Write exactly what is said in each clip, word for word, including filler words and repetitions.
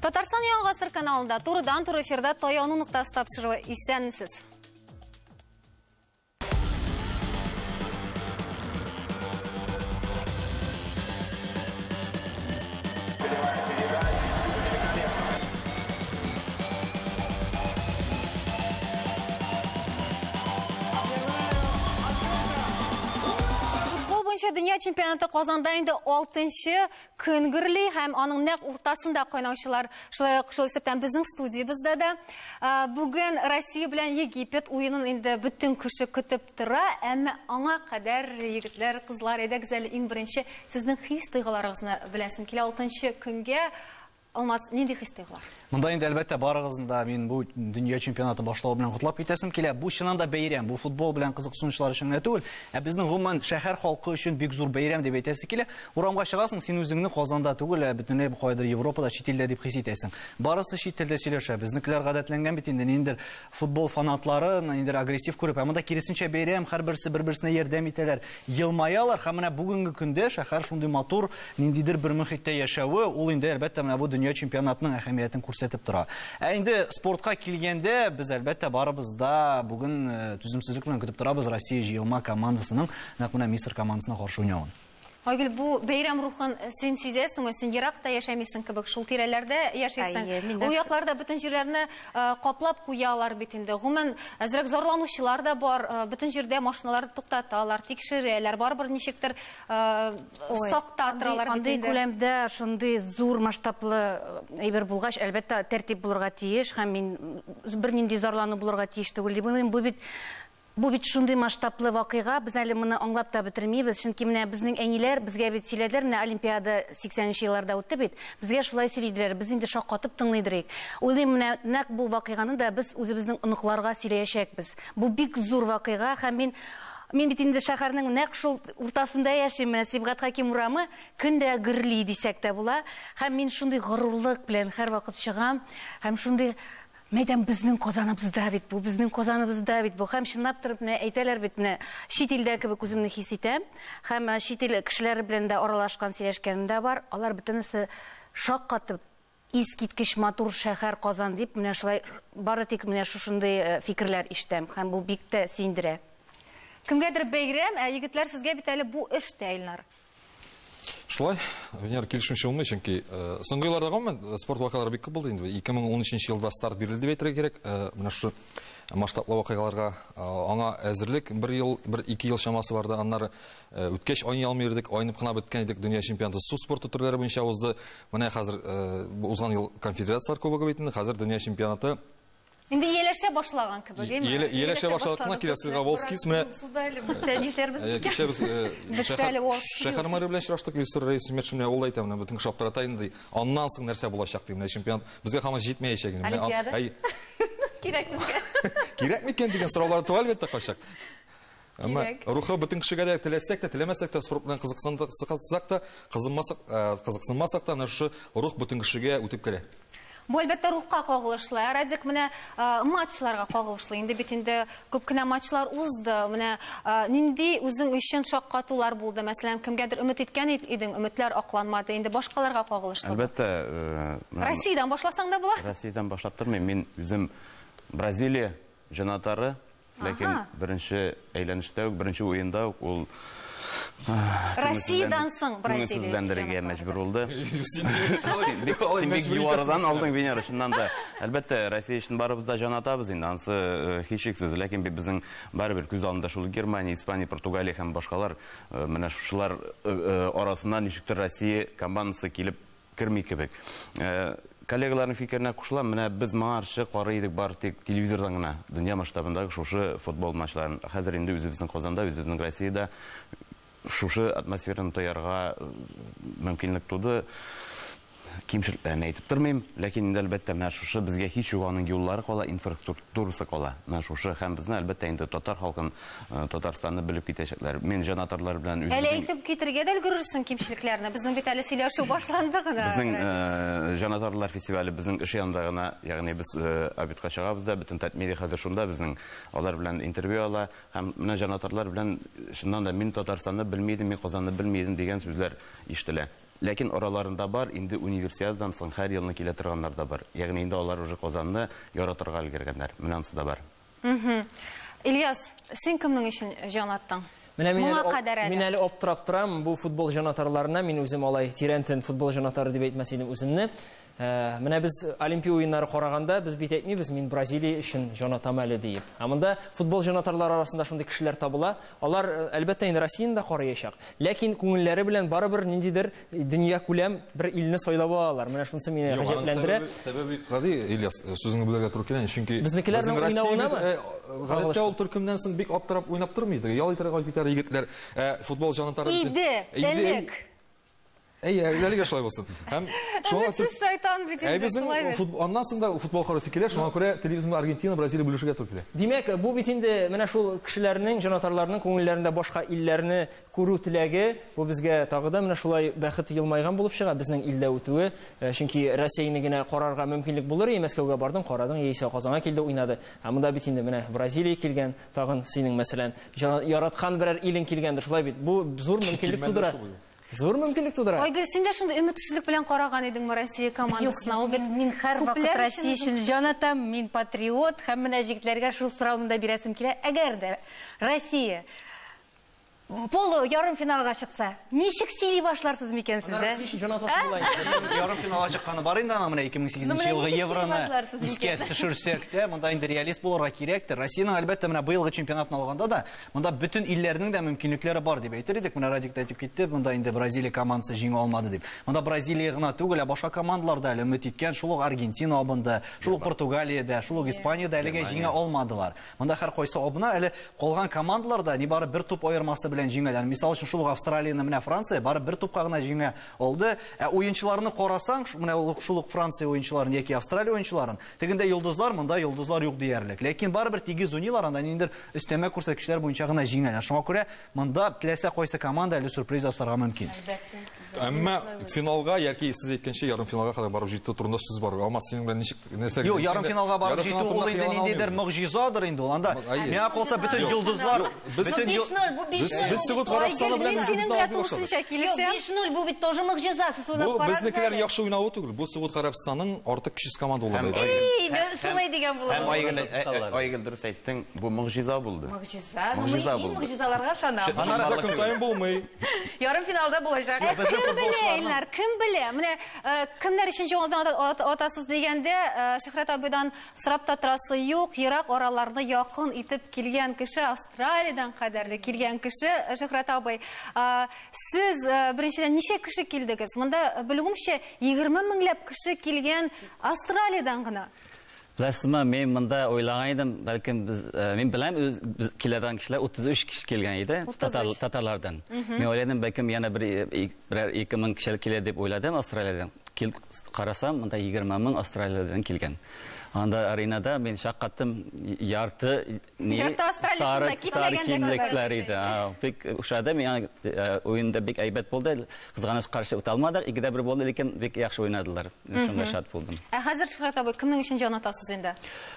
Татарстан Яңа Гасыр каналында турыдан туры эфирда Таяну нуктасы тапшыруы исәнмесез. Dünya чемпионаты Казанда инде алтынчы көн гөрли һәм аның нәкъ уртасында кайнаучылар. Шулай ук шул исәптән безнең студиябызда да бүген Россия белән Египет уенын инде бөтен кеше көтеп тора, әмма аңа кадәр егетләр, кызлар, әйдәгез әле иң беренче сезнең хис-тойгыларыгызны беләсем килә. алтынчы көнгә Алмаз, нинди хис-тойгылар? Монда инде әлбәттә барыгызында мин бу дөнья чемпионаты башлау белән котлап китәсем килә. Бу чыннан да бәйрәм, бу футбол белән кызыксынучылар өчен генә түгел, ә безнең гомумән шәһәр халкы өчен бик зур бәйрәм дип әйтәсе килә. Урамга чыгасың, син үзеңне Казанда түгел, ә бөтенләй кайдыр Европада, чит илдә дип хис итәсең. Барысы чит телдә сөйләшә. Безнекеләр гадәтләнгән бит инде ниндер футбол фанатлары, ниндер агрессив күреп, ә монда киресенчә бәйрәм, һәрберсе бер-берсенә ярдәм итәләр, елмаялар һәм менә бүгенге көндә шәһәр шундый матур, ниндидер бер мөхиттә яшәве, ул инде әлбәттә менә бу дөнья чемпионатының әһәмиятен күрсәтеп тора. Ә инде спортка килгәндә, без әлбәттә барыбыз да бүген түземсезлек белән көтеп торабыз Россия җыелма командасының нәкъ менә Мисыр командасына каршы уйнавын. Айгөл, бу бәйрәм рухын син сизәсеңме? Син еракта яшәмисең кебек, шул тирәләрдә яшисең. У якларда бөтен җирләрне каплап куялар бит инде. Гомумән, әзрәк зарланучылар да бар, бөтен җирдә машиналар туктаталар, тикшерәләр, барыбер ничектер сакта торалар бит инде. Андый күләмдә шундый зур масштаблы әйбер булгач, әлбәттә тәртип булырга тиеш, һәм мин бернинди зарлану булырга тиеш түгел дип уйлыйм. Бу бит Бу бит шундый масштаблы вакыйга, без әле моны аңлап та бетермибез. Чөнки менә безнең әниләр безгә бит сөйләделәр, менә Олимпиада сиксәненче елларда үтте бит. Безгә шулай сөйләделәр, без инде шаккатып тыңлыйдыр. Уйлыйм, менә нәкъ бу вакыйганы да без үзебезнең оныкларга сөйләячәкбез. Бу бик зур вакыйга һәм мин Мин бит инде шәһәрнең нәкъ шул уртасында яшим, менә Сибгат Хаким урамы көндә гөрли дисәк тә була. Һәм мин шундый горурлык белән һәрвакыт чыгам, һәм шундый Мәйдан безнең Казаныбызда бит бу, безнең Казаныбызда бит бу. Һәм чынлап торып менә әйтәләр бит, менә чит илдә кебек үземне хис итәм. Һәм чит ил кешеләре белән дә аралашкан, сөйләшкәнем дә бар. Алар бөтенесе шаккатып искиткеч матур шәһәр Казан дип, менә шулай бары тик менә шушындый фикерләр ишетәм. Һәм бу бик тә сөендерә. Кемгәдер бәйрәм, ә егетләр сезгә бит әле бу эш тә Илнар. Шулай, Венер килешүнче булмый, чөнки соңгы елларда гомумән спорт вакыйгалары бик күп булды инде. ике мең ун өченче елда старт бирелде дип әйтергә кирәк. Менә шу масштаблы вакыйгаларга аңа әзерлек бер ел, бер ике ел чамасы барды. Аннары үткәч ойный алмый идек, ойнып кына беткән идек. Дөнья чемпионаты су спорты төрләре буенча узды. Менә хәзер узган ел конфедерациялар кубогы бит инде, хәзер дөнья чемпионаты Инде еләшә башлаган кебек, әйме? Еләшә башлаган киләсе Волскис менә. Кичә без шәһәр мэры белән очраштык, Илсур Рәис Мәршимә ул да әйтә, менә бөтен шаптырата инде. Аннан соң нәрсә булачак дип, менә чемпион безгә һаман җитмәячәк инде. Олимпиада. Кирәк безгә. Кирәкме икән дигән сораулар туа әлбәттә качак. Әмма рухы бөтен кешегә дә теләсәк тә, теләмәсәк тә спорт белән кызыксансак та, кызынмасак, кызыксынмасак та, менә шу рух бөтен кешегә үтеп керә. Бу әлбәттә рухка кагылышлы. Радик менә матчларга кагылышлы. Инде бит инде күп кенә матчлар узды. Менә нинди үзең өчен шаккатулар булды? Мәсәлән, кемгәдер өмет иткән идең, өметләр акланмады. Инде башкаларга кагылышлы. Әлбәттә, Россиядән башласаң да була? Россиядән башлап тормыйм. Мин үзем Бразилия җанатары, ләкин беренче әйләнештә, беренче уенда ул Россиядән соң Бразилия. Сүзләндерергә мәҗбүр булды. Син бик югарыдан алдың Венера, шуннан да. Әлбәттә, Россия өчен барыбыз да җанатабыз инде, анысы һичшиксез, ләкин безнең барыбер күз алдында шул Германия, Испания, Португалия һәм башкалар, менә шулар арасыннан ничектер Россия командасы килеп керми кебек. Коллегаларның фикеренә кушылам, менә без моңарчы карый идек, бар тик телевизордан гына дөнья масштабындагы шушы футбол матчларын. Хәзер инде үзебезнең Казанда, үзебезнең Россиядә шушы атмосфераны тоярга мөмкинлек туды. Кимчелекләрне әйтеп тормыйм, ләкин инде әлбәттә менә шушы безгә һич юк, аның юллары кала, инфраструктурасы кала. Менә шушы һәм безне әлбәттә инде татар халкын, Татарстанны белеп китәчәкләр. Мин җанатарлар белән үзем. Әле әйтеп китергә дә өлгерерсең кимчелекләрне. Безнең бит әле сөйләшү башланды гына. Безнең җанатарлар фестивале безнең эш янында гына, ягъни без обедка чыгабыз да, бөтен тәтмиди хәзер шунда безнең алар белән интервью ала һәм менә җанатарлар белән шуннан да мин Татарстанны белмидем, мин Казанны белмидем дигән сүзләр ишетелә. Ләкин араларында бар, инде универсиададан соң һәр елны килә торганнар да бар. Ягъни инде алар уже Казанны яратырга өлгергәннәр. Менәнсе да бар. Ильяс, сен кемнең өчен җан аттың? Менә мин Моңа әле- кадәр әле. мин әле аптырап торам, бу футбол җанатарларына мин үзем алай тирәнтен футбол җанатары дип әйтмәс идем үземне. Ә, Менә без Олимпия уеннары караганда, без бит әйтмибез, мин Бразилия өчен җанатам әле дип. Ә монда футбол җанатарлары арасында шундый кешеләр табыла. Алар ә, әлбәттә инде Россияны да караячак. Ләкин күңелләре белән барыбер ниндидер дөнья күләм бер илне сайлап алалар. Менә шунысы мине гаҗәпләндерә. Сәбәби гади, Ильяс, сүзеңне бүләргә туры килә, чөнки Безнекеләрнең безнең уйнавынамы? Россия, э, гадәттә ул төркемнән соң бик аптырап уйнап тормыйды. Ял итәргә китәр егетләр, э, футбол җанатары. Иде, элек. Әй, әлегә шулай булсын. Һәм шуңа Сез шайтан бит Әй, инде безнең шулай бит. футбол аннан соң да футбол карасы килә, шуңа күрә телевизионда Аргентина, Бразилия бүлешергә туры килә. Димәк, бу бит инде менә шул кешеләрнең, җанатарларның күңелләрендә башка илләрне күрү теләге, бу безгә тагы да менә шулай бәхет елмайган булып чыга, безнең илдә үтүе. Э, Чөнки Россияны генә карарга мөмкинлек булыр, и Мәскәүгә бардың, карадың, яисә Казанга килде, уйнады. Ә монда бит инде менә Бразилия килгән, тагын синең мәсәлән, җана- яраткан берәр илең килгәндер, шулай бит. Бу зур мөмкинлек тудыра. Зур мөмкинлек тудыра. Айгөл, син дә шундый өметсезлек белән караган идең Россия командасына. Ул бит Мин һәр вакыт күпләр Россия өчен өчен җанатам, мин патриот, һәм менә җегетләргә шул соравымда бирәсем килә. Әгәр дә Россия полу ярым финалга чыкса, ничек сөйли башларсыз микән сез? Россия өчен җанатасы була инде. Ярым финалга чыкканы бар инде аны менә ике мең Ну, сигезенче менә елгы ничек евроны сыймадларсыз искә икән? төшерсәк тә, монда инде реалист булырга кирәктер. Россиянең әлбәттә менә быелгы чемпионатны алганда да, монда бөтен илләрнең дә мөмкинлекләре бар дип әйтер идек. Менә Радик та әйтеп китте, монда инде Бразилия командасы җиңә алмады дип. Монда Бразилия гына түгел, ә башка командалар да әле өмет иткән, шул ук Аргентина абында, шул ук Португалиядә, шул ук Испаниядә әлегә җиңә алмадылар. Монда һәр кайсы абына әле калган командалар да нибары бер туп аермасы белән җиңәләр. Мисал өчен шул ук Австралияны менә Франция бары бер тупка гына җиңә алды. Ә уенчыларны карасаң, ш- менә ул- шул ук Франция уенчыларын яки Австралия уенчыларын, тегендә йолдызлар, монда йолдызлар юк диярлек. Ләкин барыбер тигез уйныйлар, анда ниндидер өстәмә күрсәткечләр буенча гына җиңәләр. Шуңа күрә монда теләсә кайсы команда әле сюрприз ясарга мөмкин. Әмма финалга яки сез әйткәнчә ярым финалга кадәр барып җитте турында сүз бар. Ама синең белән ничек нәрсә? Юк, ярым финалга барып җитү ул инде ниндидер мөгъҗизадыр инде ул. Анда миңа калса бөтен йолдызлар, бөтен йол- биш ноль, бу биш ноль. Без Сәгыйть Гарәбстаны белән Айгөл, синең үзебезне белән алдык башлады. тулысынча Юк, килешәм. биш ноль, бу бит тоже мөгъҗиза. Сез уйлап Бу карагыз безнекеләр әле. яхшы уйнавы түгел. Бу Сәгыйть Гарәбстанның артык көчсез команда булган иде. Эй, мен шулай дигән Һәм булам. Айгөл, Айгөл дөрес әйттең, бу мөгъҗиза булды. Мөгъҗиза, ну Мөгъҗиза мин булды. мөгъҗизаларга ышанам. Аннары закон сайын булмый. Ярым финалда булачак. Кем белә, Илнар, кем белә? Менә э, кемнәр өчен җаваплы атасыз дигәндә, э, Шөһрәт абыйдан сорап та торасы юк, ерак араларны якын итеп килгән кеше, Австралиядән кадәрле килгән кеше, э, Шөһрәт абый. Э, Сез э, беренчедән ничә кеше килдегез? Монда белүемчә егерме меңләп кеше килгән Австралиядән гына. Расма мен монда ойлаган идем, бәлкем без мен беләм үз киләдән кешеләр утыз үч кеше килгән иде, татар татарлардан. Мен ойладым бәлкем яна бер берәр ике мең кеше килә дип ойладым Австралиядән. Кил карасам, монда егерме мең Австралиядән килгән. Анда аренада мен шаккаттым ярты не Ярты Австралия шунда китмәгән дә кимлектәр иде. А, бик ушады мен уенда бик әйбәт булды. Кызганыч каршы үтә алмадык, икедә бер булды, ләкин бик яхшы уйнадылар. Шунда шат булдым. Ә хәзер Шөһрәт абый кемнең өчен җан атасыз инде?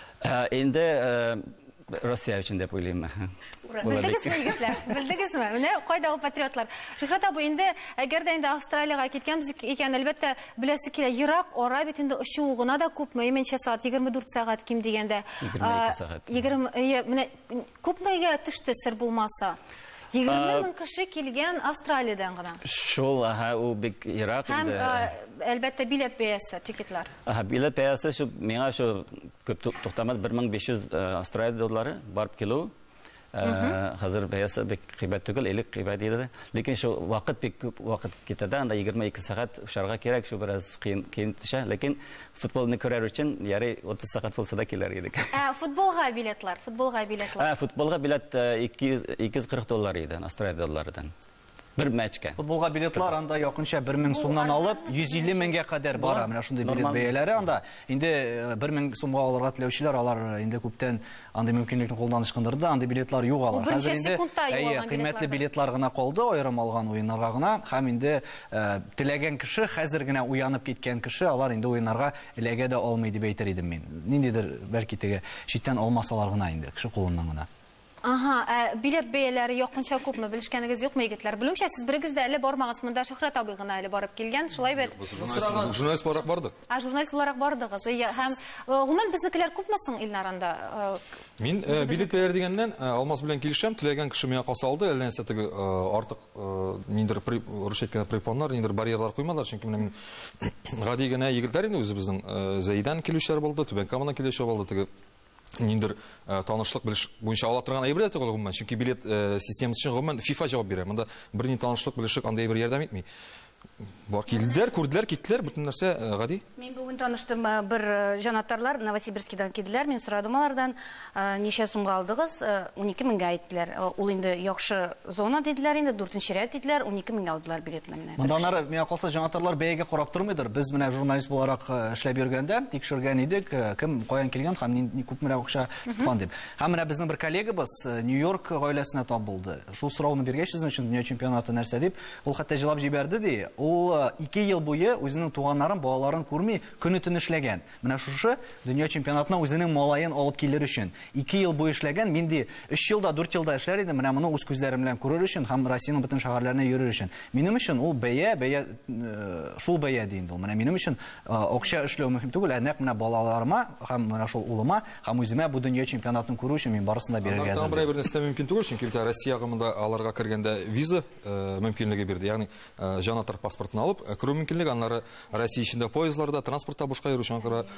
Инде Россия өчен дип уйлыйм. Белдегезме, егетләр? Белдегезме? Менә кайда ул патриотлар? Шөһрәт абый инде әгәр дә инде Австралиягә киткәнбез икән, әлбәттә беләсе килә, ерак ара бит инде очу гына да күпме, именчә сәгать егерме дүрт сәгать ким дигәндә. егерме ике сәгать. егерме менә күпмегә төште сер булмаса. егерме мең кеше килгән Австралиядән гына. Шул, аһа, ул бик ерак Һәм инде. э, әлбәттә билет бәясе, тикетлар. Аһа, билет бәясе шу миңа шу күп туктамас бер мең биш йөз Австралия доллары барып килү. Хәзер бәясе бик кыйбат түгел, элек кыйбат иде. Ләкин шу вакыт бик күп вакыт китә, анда егерме ике сәгать ушарга кирәк, шу бераз кыен кыен төшә. Ләкин футболны күрәр өчен ярый отыз сәгать булса да килер идек. Ә футболга билетлар, футболга билетлар. А, футболга билет ике йөз кырык доллар иде, Австралия долларыдан. Бер матчка. Футболга билетлар анда якынча бер мең сумнан алып йөз илле меңгә кадәр бара. Менә шундый билет бәяләре анда. Инде бер мең сумга алырга теләүчеләр алар инде күптән андый мөмкинлекне кулданышкандыр да, андый билетлар юк алар. Ул беренче секундта юк алган кыйммәтле билетлар. билетлар гына калды, аерым алган уеннарга гына. Һәм инде теләгән кеше, хәзер генә уянып киткән кеше, алар инде уеннарга эләгә дә алмый дип әйтер идем мин. Ниндидер бәлки теге читтән алмасалар гына инде, кеше кулыннан гына. Ага, билет бәяләре якынча күпме белешкәнегез юкмы, егетләр? Белүмчә, сез берегез дә әле бармагыз, монда Шөһрәт абый гына әле барып килгән, шулай бит? Журналист барак бардык. А, журналист буларак бардыгыз. Һәм гомумән безнекеләр күпме соң Илнарында? Мин билет бәяләре дигәннән Алмаз белән килешәм, теләгән кеше миңа калсалды, әллә нәрсә теге артык ниндер рус әйткән препоннар, ниндер барьерлар куймалар, чөнки менә мин гади генә егетләр инде үзебезнең Зәйдан килүчеләр булды, Түбән Камадан килүче булды, теге ниндер танышлык белеш буенча ала торган әйбер дә түгел гомумән, чөнки билет системасы өчен гомумән FIFA җавап бирә. Монда берни танышлык белешек андай әйбер ярдәм итми. Бар килделәр, күрделәр, киттеләр, бөтен нәрсә гади. Мин бүген таныштым, бер җанатарлар Новосибирскидан килделәр, мин сорадым алардан, ничә сумга алдыгыз? унике меңгә әйттеләр. Ул инде яхшы зона диделәр, инде дүртенче рәт диделәр, унике меңгә алдылар билетны. Монда миңа калса җанатарлар бәягә карап тормыйдыр. Без менә журналист буларак эшләп йөргәндә тикшергән идек, кем каян килгән һәм ни күпмерәк акча тоткан дип. Һәм менә безнең бер коллегабыз Нью-Йорк гаиләсенә тап булды. Шул сорауны биргәч, сезнең өчен дөнья чемпионаты нәрсә дип, ул хәтта җылап җибәрде ди. Ул ике ел буе үзенең туганнарын, балаларын күрми, көне-төн эшләгән. Менә шушы дөнья чемпионатына үзенең малаен алып килер өчен ике ел буе эшләгән. Мин ди өч елда, дүрт елда эшләр идем, менә моны үз күзләрем белән күрер өчен һәм Россиянең бөтен шәһәрләренә йөрер өчен. Минем өчен ул бәя, бәя шул бәя ди инде ул. Менә минем өчен акча эшләү мөһим түгел, ә нәкъ менә балаларыма һәм менә шул улыма һәм үземә бу дөнья чемпионатын күрү өчен мин барысын да бирергә әзер. Бер бер нәрсә мөмкин түгел, чөнки Россиягә монда аларга кергәндә виза мөмкинлеге бирде. Ягъни җанатар паспортын алып керү мөмкинлеге, аннары Россия ичендә поездларда, транспортта бушка йөрү өчен кара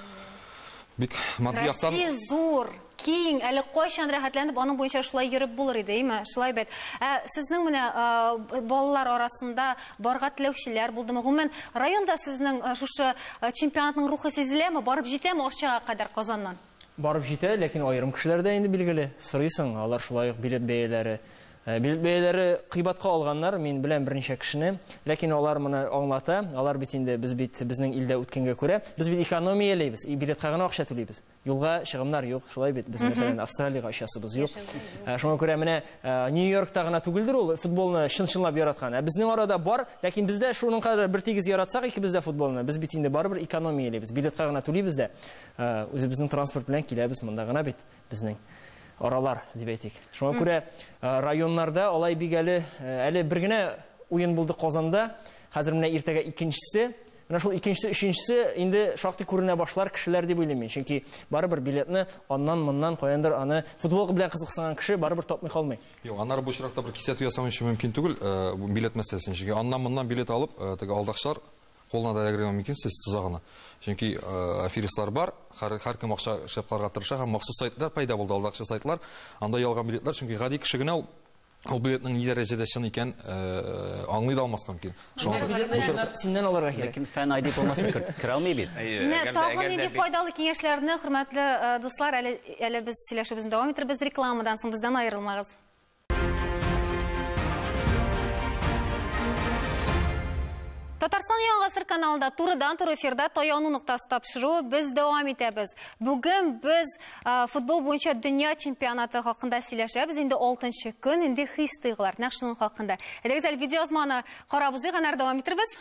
бик матди яктан. Россия зур, киң, әле кайчан рәхәтләнеп аның буенча шулай йөреп булыр иде, әйме? Шулай бит. Ә сезнең менә балалар арасында барга теләүчеләр булдымы? Гомумән районда сезнең шушы чемпионатның рухы сизеләме? Барып җитәме акчага кадәр Казаннан? Барып җитә, ләкин аерым кешеләрдә инде билгеле. Сорыйсың, алар шулай ук билет бәяләре. Билет бәяләре кыйбатка алганнар, мин белән берничә кешене, ләкин алар моны аңлата. Алар бит инде без бит безнең илдә үткәнгә күрә, без бит экономияләйбез, билетка гына акча түлибез. Юлга чыгымнар юк, шулай бит. Без мәсәлән Австралиягә акчасыбыз юк. Шуңа күрә менә Нью-Йоркта гына түгелдер ул футболны чын-чынлап яраткан. Ә безнең арада бар, ләкин бездә шуның кадәр бер тигез яратсак, икебез дә футболны, без бит инде барыбер экономияләйбез. Билетка гына түлибез дә. Үзебезнең транспорт белән киләбез, монда гына бит безнең аралар дип әйтик. Шуңа күрә районнарда алай бик әле әле бер генә уен булды Казанда. Хәзер менә иртәгә икенчесе, менә шул икенчесе, өченчесе инде шактый күренә башлар кешеләр дип уйлыйм мин. Чөнки барыбер билетны аннан-моннан каяндыр аны футбол белән кызыксынган кеше барыбер тапмый калмый. Юк, аннары бу чиракта бер кисәтү ясау өчен мөмкин түгел, бу билет мәсьәләсен. Чөнки аннан-моннан билет алып, теге алдакчылар қолына да ягырга мөмкин, сез тузагына. Чөнки аферистлар бар, һәр кем акча шәпләргә тырыша һәм махсус сайтлар пайда булды, алдакчы сайтлар. Анда ялган билетлар, чөнки гади кеше генә ул ул билетның ни дәрәҗәдә чын икән аңлый да алмаска мөмкин. Шуңа синнән алырга кирәк. Ләкин фән айди булмаса керә алмый бит. Менә тагын нинди файдалы киңәшләрне, хөрмәтле дуслар, әле әле без сөйләшүбезне дәвам иттербез, рекламадан соң бездән аерылмагыз. Татарстан Яңа Гасыр каналында турыдан-туры эфирда таяну нуктасы тапшыру без дәвам итәбез. Бүген без футбол буенча дөнья чемпионаты хакында сөйләшәбез. Инде алтынчы көн, инде хис-тойгылар, нәкъ шуның хакында. Әйдәгез әле видеоязманы карабыз, янә дәвам иттербез.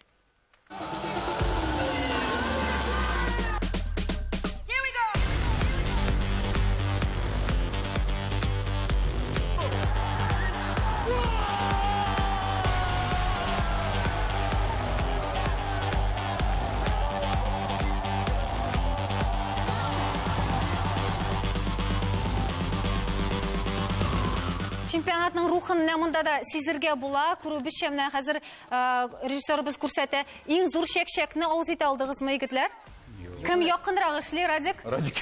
Чемпионатның рухын монда да сизергә була. Күрүбезчә менә хәзер режиссерыбыз күрсәтә. Иң зур чәк-чәкне авыз итә алдыгызмы, егетләр? Кем якынрак эшли, Радик? Радик.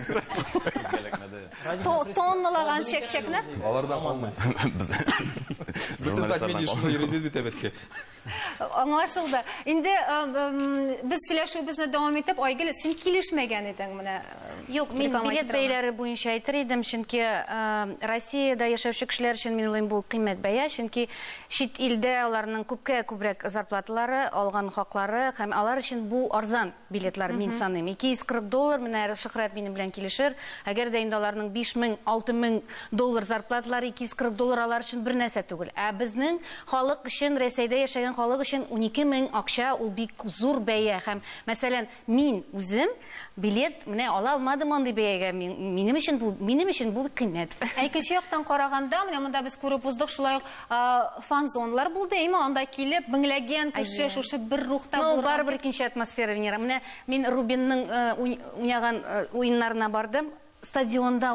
Тонналаган чәк-чәкне? Алардан калмый. Бүтән тәкъмин ишне йөридез бит әбәткә. Аңлашылды. Инде без сөйләшүбезне дәвам итеп, Айгөл, син килешмәгән идең менә. Юк, мин билет бәяләре буенча әйтер идем, чөнки Россиядә яшәүче кешеләр өчен мин уйлыйм бу кыйммәт бәя, чөнки чит илдә аларның күпкә күбрәк зарплатлары, алган хаклары һәм алар өчен бу арзан билетлар мин саныйм. ике йөз кырык доллар, менә Шөһрәт минем белән килешер. Әгәр дә инде аларның биш мең, алты мең доллар зарплатлары, ике йөз кырык доллар алар өчен бер нәрсә түгел. Ә безнең халык өчен, Рәсәйдә яшәгән халык өчен унике мең акча ул бик зур бәя. Һәм мәсәлән, мин үзем билет менә ала алмадым. карамадым андый бәягә. Минем өчен бу, минем өчен бу кыйммәт. Икенче яктан караганда, менә монда без күреп уздык, шулай фан-зоналар булды, әйме анда килеп, меңләгән кеше шушы бер рухта булыр. Ну, барыбер икенче атмосфера, Венера. Менә мин Рубинның уйнаган уеннарына бардым. Стадионда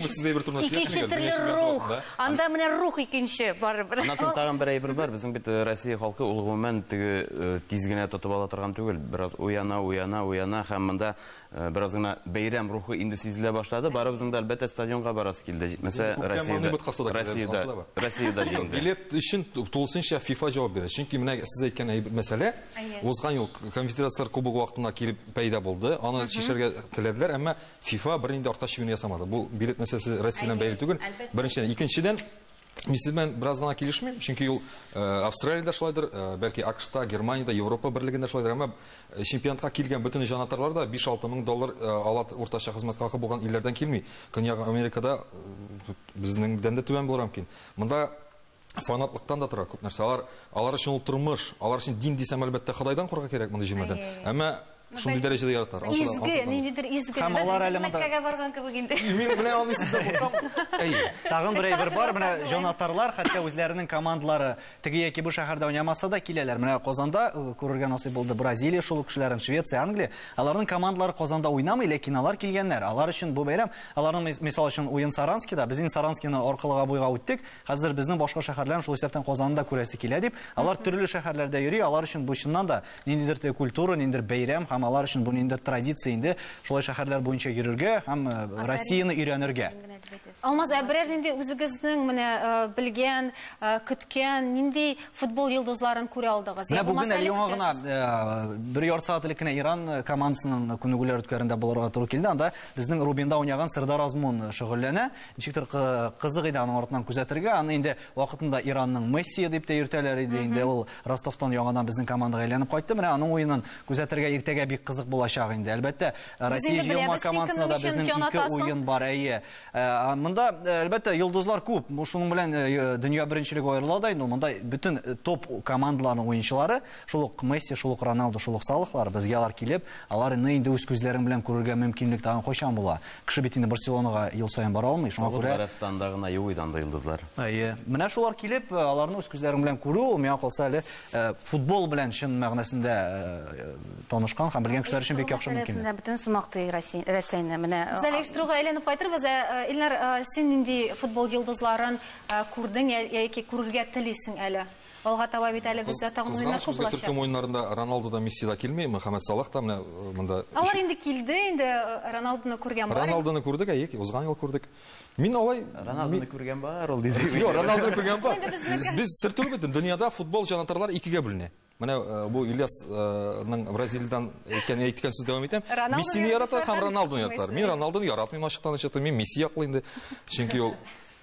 икенче төрле рух. Анда менә рух икенче барыбер. Анасын тагын бер әйбер бар. Безнең бит Россия халкы ул гомумән теге тиз генә тотып ала торган түгел. Бераз уяна, уяна, уяна һәм монда бераз гына бәйрәм рухы инде сизелә башлады. Барыбызның да әлбәттә стадионга барасы килде. Җитмәсә Россиядә Россиядә Россиядә җиңде. Билет өчен тулысынча FIFA җавап бирә. Чөнки менә сез әйткән мәсьәлә узган ел конфедерациялар кубогы вакытында килеп пәйда булды. Аны шишәргә теләделәр, әмма FIFA бернинди арташ юн ясамады. Бу билет мәсьәләсе Россия белән бәйле түгел. Беренчедән, икенчедән Мисезмен бераз гына килешмим, чөнки ул Австралиядә шулайдыр, бәлки АКШта, Германиядә, Европа берлегендә шулайдыр, әмма чемпионатка килгән бөтен җанатарлар да биш-алты мең доллар ала уртача хезмәт хакы булган илләрдән килми. Көньяк Америкада безнеңдән дә түбән булыр мөмкин. Монда фанатлыктан да тора күп нәрсә. Алар алар өчен ул тормыш, алар өчен дин дисәм әлбәттә Худайдан курка кирәк монда җимәдән. Әмма шундый дәрәҗәдә яратар. Изге, ниндидер изге. Һәм алар әле монда Мәккәгә барган кебек инде. Мин белән аны сездә куркам. Тагын бер әйбер бар, менә җанатарлар хәтта үзләренең командалары теге яки бу шәһәрдә уйнамаса да киләләр. Менә Казанда күрергә насыйп булды Бразилия, шул кешеләрен, Швеция, Англия. Аларның командалары Казанда уйнамый, ләкин алар килгәннәр. Алар өчен бу бәйрәм, аларның мисал өчен уен Саранскида, без Саранскины аркылыга буйга үттек. Хәзер безнең башка шәһәрләрен шул исәптән Казанда күрәсе килә дип. Алар төрле шәһәрләрдә йөри, алар өчен бу чыннан да ниндидер культура, ниндидер бәйрәм һәм алар өчен бу ниндидер традиция инде шулай шәһәрләр буенча йөрергә һәм Россияны өйрәнергә. Алмаз, берәр нинди үзегезнең менә белгән, көткән нинди футбол йолдызларын күрә алдыгыз? Менә бүген әле яңа гына бер ярты сәгать элек кенә Иран командасының күнегүләр үткәрендә булырга туры килде. Анда безнең Рубинда уйнаган Сырдар Азмун шөгыльләнә. Ничектер кызык иде аның артыннан күзәтергә. Аны инде вакытында Иранның Месси дип тә йөртәләр иде. Инде ул Ростовтан яңадан безнең командага әйләнеп кайтты. Менә аның уенын күзәтергә иртәгә бик кызык булачак инде. Әлбәттә, Россия җыелма командасында да безнең ике уен бар. Әйе. Монда әлбәттә йолдызлар күп. Шуның белән дөнья беренчелеге аерыла да инде. Монда бөтен топ командаларның уенчылары, шул ук Месси, шул ук Роналду, шул ук Салахлар безгә алар килеп, аларны инде үз күзләрен белән күрергә мөмкинлек тагын кайчан була. Кеше бит инде Барселонага ел саен бара алмый. Шуңа күрә Арабстанда гына юк анда йолдызлар. Әйе. Менә шулар килеп, аларны үз күзләрен белән күрү, миңа калса әле футбол белән чын мәгънәсендә танышкан һәм белгән кешеләр өчен бик яхшы мөмкин. Бөтен сымакты Россияны менә Зәлештруга әйләнеп кайтырбыз. Илнар, син нинди футбол йолдызларын күрдең яки күрергә телисең әле? Алга таба бит әле бездә тагын уеннар күп булачак. Төркем уеннарында Роналду да, Месси да килмей, Мөхәммәд Салах та менә монда. Алар инде килде, инде Роналдуны күргән бар. Роналдуны күрдек, әйе, узган ел күрдек. Мин алай Роналдуны күргән бар, ул диде. Юк, Роналдуны күргән бар. Без сер түгел бит, дөньяда футбол җанатарлар икегә бүленә. Менә бу Ильясның Бразилиядан әйткән сүз дәвам итәм. Мессини яратар һәм Роналдуны яратар. Мин Роналдуны яратмыйм ачыктан ачыктан, мин Месси яклы инде. Чөнки ул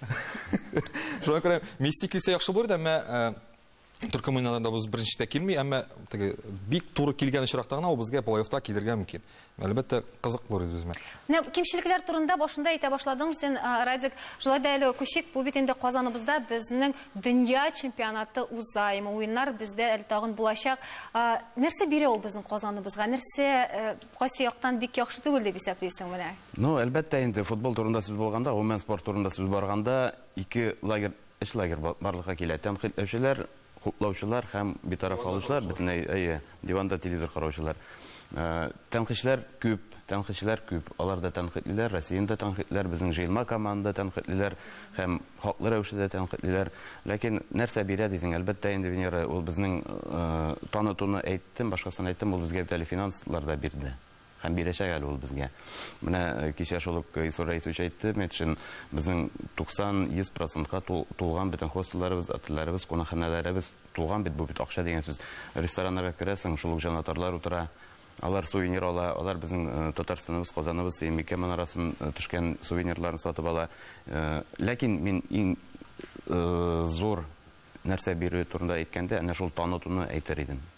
шуңа күрә Месси килсә яхшы булыр да, әмма Төркем уеннарында без беренчедә килми, әмма теге бик туры килгән очракта гына ул безгә плей-оффта килергә мөмкин. Әлбәттә кызык булыр безгә. Менә кимчелекләр турында башында әйтә башладың сен, Радик. Шулай да әле күчек, бу бит инде Казаныбызда безнең дөнья чемпионаты узайм, уеннар бездә әле тагын булачак. Нәрсә бирә ул безнең Казаныбызга? Нәрсә кайсы яктан бик яхшы түгел дип исәплисең менә? Ну, әлбәттә инде футбол турында сүз булганда, гомумән спорт турында сүз барганда, ике лагерь, эш лагерь барлыкка килә. Тәнкыйтьләүчеләр, хуплаучылар һәм битараф алучылар, бөтенләй, әйе, диванда телевизор караучылар. Тәнкыйтьләр күп, тәнкыйтьләр күп. Алар да тәнкыйтьләр, Россиядә тәнкыйтьләр, безнең җыелма командада тәнкыйтьләр һәм хаклы рәвештә тәнкыйтьләр. Ләкин нәрсә бирә дисең, әлбәттә инде Венера, ул безнең танытуны әйттем, башкасын әйттем, ул безгә бит финанслар да бирде. Һәм бирәчәк әле ул безгә. Менә кичә шул ук Исур Раисович әйтте, мен өчен безнең туксан-йөз процентка тулган бөтен хостелларыбыз, отельләребез, кунакханәләребез тулган бит, бу бит акча дигән сүз. Рестораннарга керәсең, шул ук җанатарлар утыра. Алар сувенир ала, алар безнең Татарстаныбыз, Казаныбыз, Мекке манарасын төшкән сувенирларны сатып ала. Ләкин мин иң зур нәрсә бирү турында әйткәндә, әнә шул танытуны әйтер идем.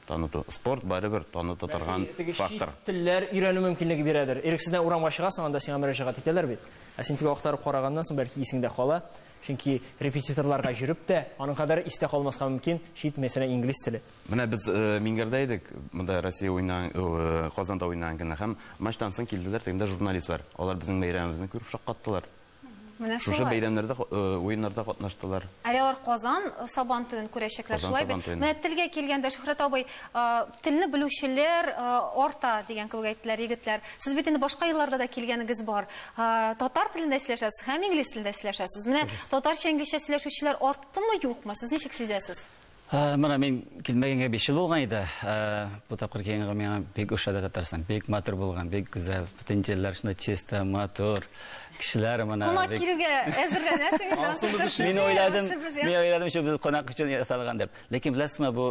таныту. Спорт барыбер таныта торган фактор. Телләр өйрәнү мөмкинлеге бирәдер. Ирексездән урамга чыгасың, анда сиңа мөрәҗәгать итәләр бит. Ә син тиге актарып караганнан соң бәлки исеңдә кала. Чөнки репетиторларга жүрүп тә, аның кадәр истә калмаска мөмкин, шит мәсәлән инглиз теле. Менә без Мингәрдә идек, монда Россия уйнаган, Казанда уйнаган көнне һәм матчтан соң килделәр, тегендә журналистлар. Алар безнең бәйрәмебезне күреп шаккаттылар. Шушы бәйрәмнәрдә, уеннарда катнаштылар. Әле алар Казан Сабан туен күрәчәкләр, шулай бит. Менә телгә килгәндә Шөһрәт абый, телне белүчеләр орта дигән кебек әйттеләр егетләр. Сез бит инде башка елларда да килгәнегез бар. Татар телендә сөйләшәсез һәм инглиз телендә сөйләшәсез. Менә татарча, инглизчә сөйләшүчеләр арттымы, юкмы? Сез ничек сизәсез? Менә мин килмәгәнгә биш ел булган иде. Бу тапкыр килгәнгә миңа бик ошады Татарстан. Бик матур булган, бик гүзәл. Бүтән җирләр шунда чиста, матур. Кешеләр менә. Кунак кирүгә әзерләнәсез. Мин ойладым, мин ойладым шу без кунак өчен ясалган дип. Ләкин беләсезме, бу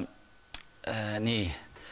ни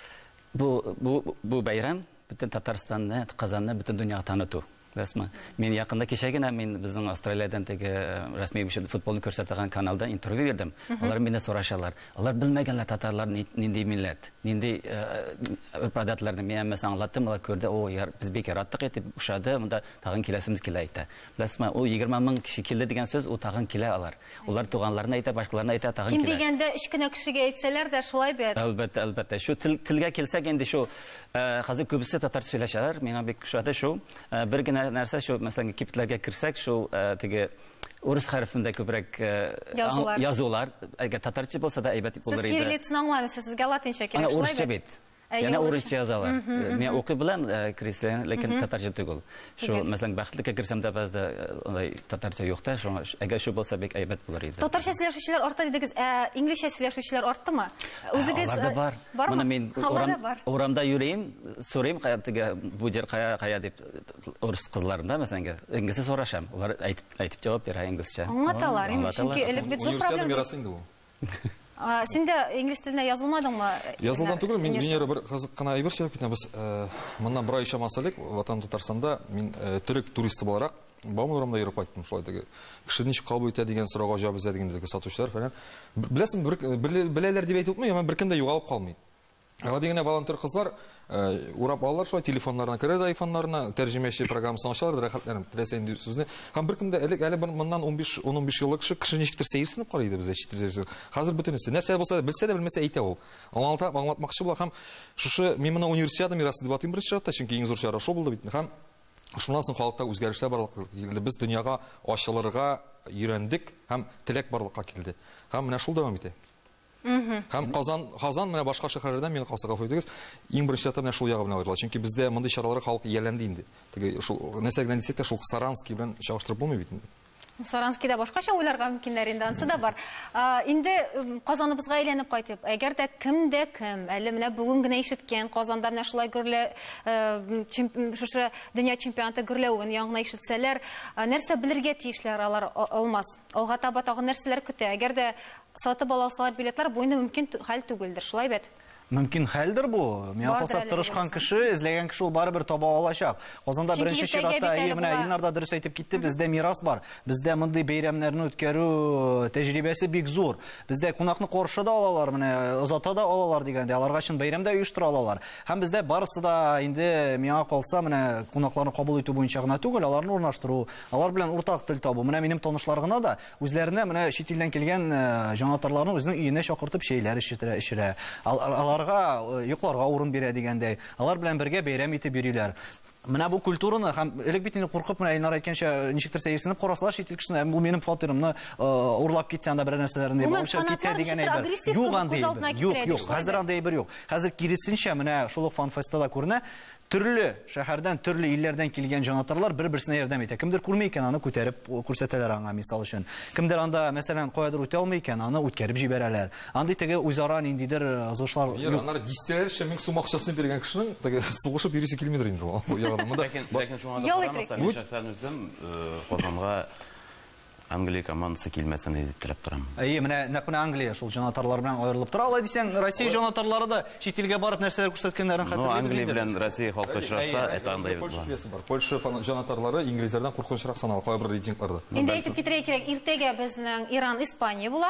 бу бу бу бәйрәм бүтән Татарстанны, Казанны бүтән дөньяга таныту. Беләсезме? Мин якында кичә генә мин безнең Австралиядән теге рәсми футболны күрсәтәгән каналда интервью бирдем. Алар мине сорашалар. Алар белмәгәнләр татарлар нинди милләт, нинди үрп-гадәтләрне мин әммәсе аңлаттым, алар күрде, о, без бик яраттык итеп ушады, монда тагын киләсебез килә әйтә. Беләсезме, ул егерме мең кеше килде дигән сүз, ул тагын килә алар. Улар туганнарына әйтә, башкаларына әйтә, тагын килә. Ким дигәндә ичкенә кешегә әйтсәләр дә шулай бит. Әлбәттә, әлбәттә. Шу телгә килсәк инде шу хәзер күбесе татар сөйләшәләр, миңа бик ошады шу. Бер генә нәрсә шу, мәсәлән, киптләргә кирсәк, шу теге урыс хәрефендә күбрәк язулар. Әгәр татарча булса да әйбәт булыр иде. Сез кириллицаны аңламыйсыз, сезгә латинча кирәк, шулай бит. Яна урысча язалар. Мен укый беләм кирсән, ләкин татарча түгел. Шу, мәсәлән, бәхетлеккә кирсәм дә бәздә андай татарча юк та, шуңа әгәр шу булса бик әйбәт булыр иде. Татарча сөйләшүчеләр артты дидегез, ә инглизчә сөйләшүчеләр артымы? Үзегез бар. Моны мин урамда йөрим, сорыйм, кая теге бу җир кая кая дип урыс кызларында мәсәлән, инглизчә сорашам. Улар әйтеп җавап бирә инглизчә. Аңлаталар, чөнки элек бит зур проблема. Син дә инглиз теленә язылмадыңмы? Язылдан түгел, мин Венера бер кызык кына әйбер сөйләп китәм. Без моннан бер ай чамасы элек ватан Татарстанда мин төрек турист буларак Бауман урамында йөреп кайттым. Шулай теге кеше ничек кабул итә дигән сорауга җавап эзләде дигән сатучылар фәлән. Беләсең, беләләр дип әйтеп үтмәй, бер кем дә югалып калмый. Ала дигәнә волонтер кызлар урап алалар, шулай телефоннарына керәләр, айфоннарына тәрҗемәче программасын ачалар, рәхәтләнеп теләсә инде сүзне. Һәм бер кем дә элек әле моннан он биш он биш еллык кеше кеше ничектер сәерсенеп карый иде бездә читтә. Хәзер бөтенесе нәрсә булса, белсә дә белмәсә әйтә ул. Аңлатып аңлатмакчы була һәм шушы мин моны универсиада мирасы дип атыйм беренче чиратта, чөнки иң зур чара шул булды бит. Һәм шуннан соң халыкта үзгәрешләр барлыкка килде. Без дөньяга ачылырга өйрәндек һәм теләк барлыкка килде. Һәм менә шул дәвам итә. Һәм Казан, Казан менә башка шәһәрләрдән мин калса гафу итегез, иң беренче чиратта менә шул ягы белән аерыла. Чөнки бездә мондый чаралар халык ияләнде инде. Теге шул нәрсә генә дисәк тә шул Саранский белән чагыштырып булмый бит инде. Саранскийда башкача уйларга мөмкиннәр инде, ансы да бар. Инде Казаныбызга әйләнеп кайтып, әгәр дә кем дә кем, әле менә бүген генә ишеткән Казанда менә шулай гөрле шушы дөнья чемпионаты гөрләвен яңгына ишетсәләр, нәрсә белергә тиешләр алар алмас. Алга таба тагын нәрсәләр көтә. Әгәр дә сатып алсалар билетлар, бу инде мөмкин хәл түгелдер, шулай бит. Мөмкин хәлдер бу. Миңа калса тырышкан кеше, эзләгән кеше ул барыбер таба алачак. Казанда беренче чиратта әйе менә Илнар да дөрес әйтеп китте, бездә мирас бар. Бездә мондый бәйрәмнәрне үткәрү тәҗрибәсе бик зур. Бездә кунакны каршы да алалар, менә озата да алалар дигәндә, аларга өчен бәйрәмдә оештыра алалар. Һәм бездә барысы да инде миңа калса менә кунакларны кабул итү буенча гына түгел, аларны урнаштыру, алар белән уртак тел табу. Менә минем танышлар гына да үзләренә менә чит илдән килгән җанатарларны үзенең өенә чакыртып шәйләр ишетә. Аларга юкларга урын бирә дигәндәй, алар белән бергә бәйрәм итеп йөриләр. Менә бу культураны һәм элек бит инде куркып менә Илнар әйткәнчә ничектер сәерсенеп карасалар шит ил кешесенә, бу минем фатирымны урлап китсә анда бер нәрсәләрне дип алып китсә дигән әйбер. Юк анда. Юк, юк, хәзер анда әйбер юк. Хәзер киресенчә менә шул фан-фестта да күренә. Төрле шәһәрдән, төрле илләрдән килгән җанатарлар бер-берсенә ярдәм итә. Кемдер күрми икән, аны күтәреп күрсәтәләр аңа, мисал өчен. Кемдер анда, мәсәлән, каядыр үтә алмый икән, аны үткәреп җибәрәләр. Андый теге үзара ниндидер ызгышлар. Аннары дистәләрчә мең сум акчасын биргән кешенең теге сугышып йөрисе килмидер инде ул. Бу ягында монда. Ләкин шуңа да карамаса, шәхсән үзем Казанга Англия командасы килмәсен дип теләп торам. Әйе, менә нәкъ Англия шул җанатарлар белән аерылып тора. Алай дисәң, Россия җанатарлары да чит илгә барып нәрсәләр күрсәткәннәрен хәтерләйбез. Англия белән Россия халкы очрашса, это андай була. Польша җанатарлары инглизләрдән куркынычрак санала кайбер рейтингларда. Инде әйтеп китәргә кирәк, иртәгә безнең Иран, Испания була.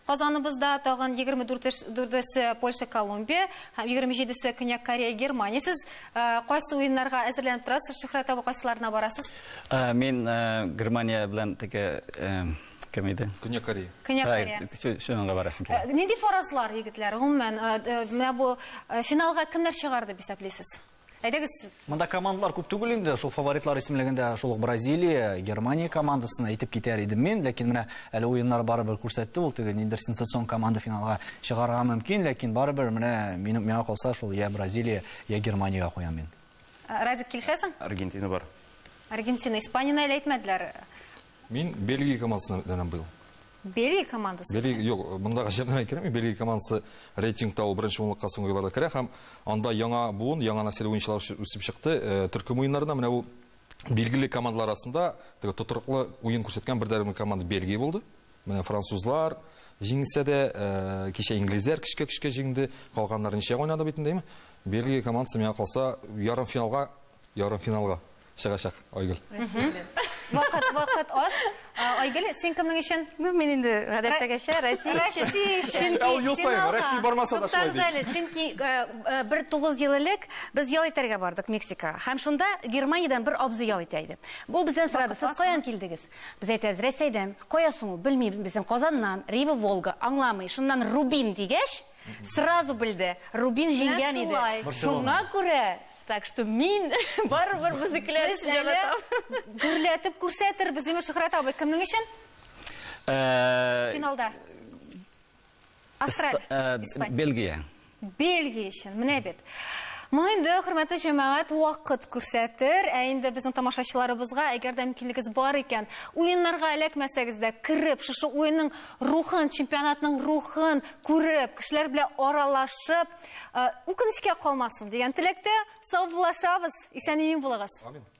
Казаныбызда тагын егерме дүртенчесе Польша, Колумбия һәм егерме җидесе Көньяк Корея, Германия. Сез кайсы уеннарга әзерләнеп торасыз? Шөһрәт абый, кайсыларына барасыз? Мин Германия белән теге кем иде? Көньяк Корея. Көньяк Корея. Шуныңга барасың килә. Нинди фаразлар, егетләр? Гомумән, менә бу финалга кемнәр чыгарды дип исәплисез? Әйдәгез. Монда командалар күп түгел инде, шул фаворитлар исемлегендә шул Бразилия, Германия командасын әйтеп китәр идем мин, ләкин менә әле уеннар барыбер күрсәтте, ул теге ниндер сенсацион команда финалга чыгарга мөмкин, ләкин барыбер менә минем миңа калса шул я Бразилия, я Германияга куям мин. Радик, килешәсең? Аргентина бар. Аргентина, Испанияны әле әйтмәделәр. Мин Бельгия командасынан был. Бельгия командасы. Бельгия, юк, мондагы җирдән әйткән, беренче командасы рейтингта ул беренче унлыкка соңгыларда керә һәм анда яңа буын, яңа нәсел уенчылар үсеп чыкты. Төркем уеннарында менә бу билгеле командалар арасында теге тотырыклы уен күрсәткән бердәм команда Бельгия булды. Менә французлар җиңсә дә, кичә инглизләр кичкә-кичкә җиңде, калганнар ничә уйнады бит инде. Бельгия командасы миңа калса ярым финалга, ярым финалга чыгачак, Айгөл. Вакыт, вакыт аз. Айгөл, син кемнең өчен? Мин инде гадәттәгечә Россия Россия өчен. Ул ел сайын Россия бармаса да шулай ди. Чөнки бер тугыз ел элек без ял итәргә бардык Мексикага. Һәм шунда Германиядән бер абзый ял итә иде. Бу бездән сорады: "Сез каян килдегез?" Без әйтәбез: "Рәсәйдән." "Кая соң ул?" "Белмим, безнең Казаннан, Рива, Волга." Аңламый. Шуннан Рубин дигәч, сразу белде. Рубин җиңгән иде. Шуңа күрә так что мин барыбер безнекеләр өчен гүрләтеп күрсәтербез, Имеш Шөһрәт абый, кемнең өчен? Финалда. Австралия, Испания. Бельгия. Бельгия өчен, менә бит. Моны инде, хөрмәтле җәмәгать, вакыт күрсәтер. Ә инде безнең тамашачыларыбызга, әгәр дә мөмкинлегез бар икән, уеннарга эләкмәсәгез дә, кереп, шушы уенның рухын, чемпионатның рухын күреп, кешеләр белән аралашып, үкенечкә калмасын дигән теләктә саубуллашабыз. Исән-имин булыгыз. Амин.